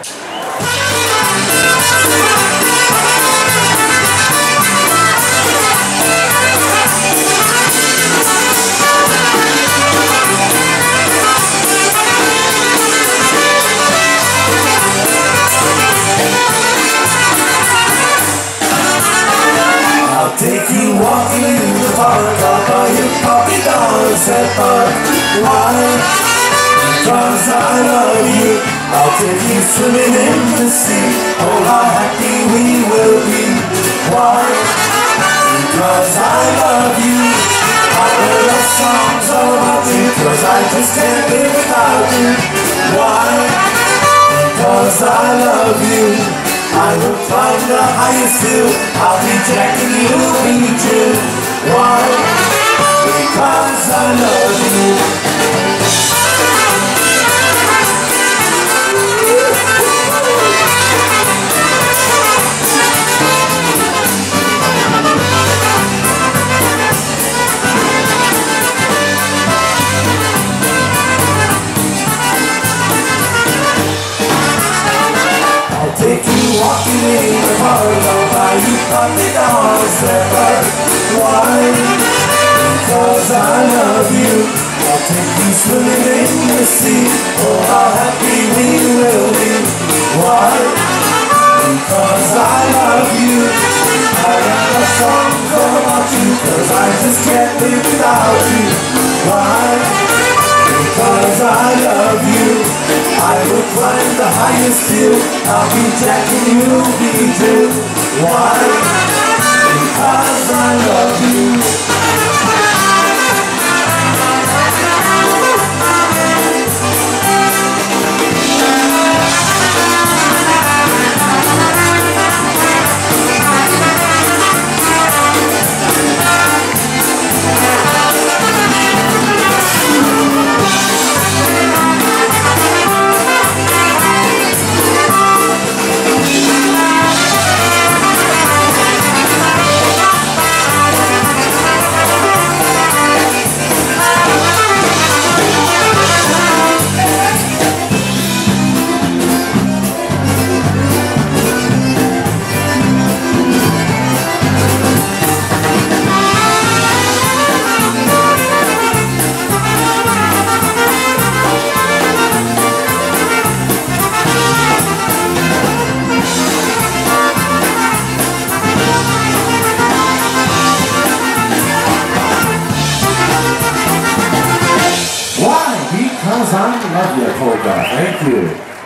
I'll take you walking in the park. I'll buy you puppy dogs at park. Why? Because I love you. I'll take you swimming in the sea. Oh, how happy we will be. Why? Because I love you. I will write songs all about you, 'cause I just can't live without you. Why? Because I love you. I will climb the highest hill. I'll be Jack and you'll be Jill. Why? Because I love you. Take you walking in the park. I'll buy you puppy dogs that bark. Why? Because I love you. I'll take you swimming in the sea. Oh, how happy we will be. Why? Because I love you. I write a song all about you, 'cause I just can't live without you. Why? Because I love you. I will climb the highest hill. I'll be Jack and you'll be Jill. Why? Because I love you. I love you, polka. Thank you.